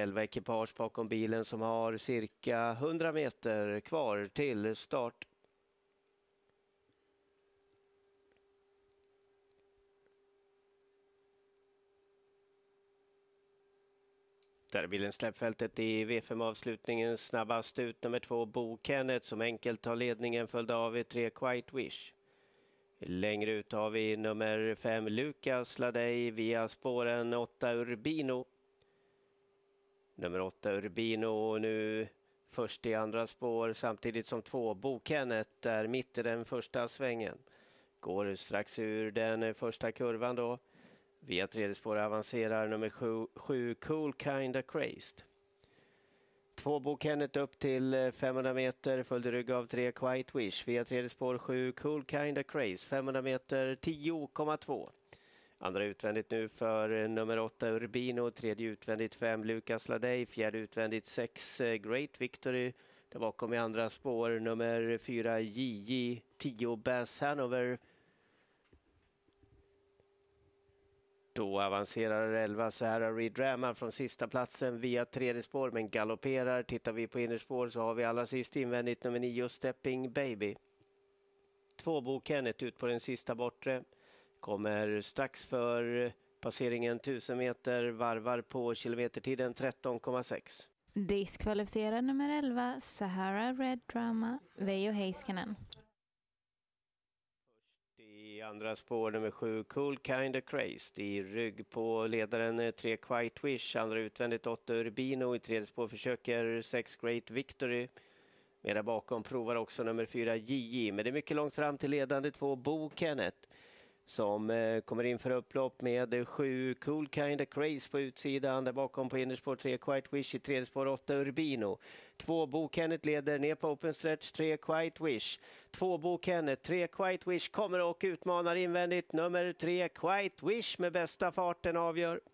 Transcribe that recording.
11 ekipage bakom bilen som har cirka 100 meter kvar till start. Där är bilen släppfältet i V5-avslutningen. Snabbast ut nummer 2 Bo Kenneth som enkelt tar ledningen, följd av 3 Quiet Wish. Längre ut har vi nummer 5 Lucas Ladej via spåren 8 Urbino. Nummer 8 Urbino nu först i andra spår samtidigt som 2 Bo Kenneth är mitt i den första svängen. Går strax ur den första kurvan då. Via tredje spår avancerar nummer 7 Cool Kinda Crazed. 2 Bo Kenneth upp till 500 meter, följde rygg av 3 Quiet Wish. Via tredje spår 7 Cool Kinda Crazed, 500 meter 10,2. Andra utvändigt nu för nummer 8 Urbino, tredje utvändigt 5 Lucas Ladej, fjärde utvändigt 6 Great Victory. Där bakom i andra spår nummer 4 JJ 10 Bass Hanover. Då avancerar 11 Sahara Red Drama från sista platsen via tredje spår men galopperar. Tittar vi på innerspår så har vi alla sist invändigt nummer 9 Stepping Baby. 2 Bo Kenneth ut på den sista bortre. Kommer strax för passeringen 1000 meter, varvar på kilometertiden 13,6. Diskvalificerad nummer 11 Sahara Red Drama, Veijo Heiskanen. I andra spår nummer 7 Cool Kinda Crazed. I rygg på ledaren 3 Quiet Wish. Andra utvändigt 8 Urbino. I tredje spår försöker 6 Great Victory. Mera bakom provar också nummer 4 JJ. Men det är mycket långt fram till ledande 2 Bo Kenneth. Som kommer in för upplopp med 7 Cool Kinda Craze på utsidan. Där bakom på innerspår 3 Quiet Wish. I tredje spår 8 Urbino. 2 Bo Kenneth leder ner på open stretch. 3 Quiet Wish. 2 Bo Kenneth. 3 Quiet Wish kommer och utmanar invändigt. Nummer 3 Quiet Wish med bästa farten avgör.